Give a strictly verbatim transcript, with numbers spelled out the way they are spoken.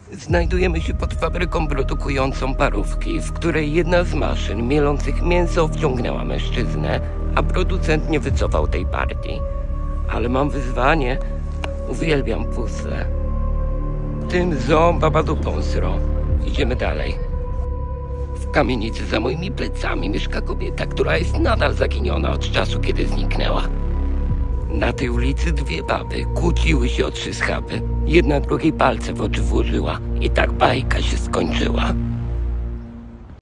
Znajdujemy się pod fabryką produkującą parówki, w której jedna z maszyn mielących mięso wciągnęła mężczyznę, a producent nie wycofał tej partii. Ale mam wyzwanie. Uwielbiam puzzle. Tym zo baba dupą sro. Idziemy dalej. W kamienicy za moimi plecami mieszka kobieta, która jest nadal zaginiona od czasu, kiedy zniknęła. Na tej ulicy dwie baby kłóciły się o trzy schaby. Jedna drugiej palce w oczy włożyła i tak bajka się skończyła.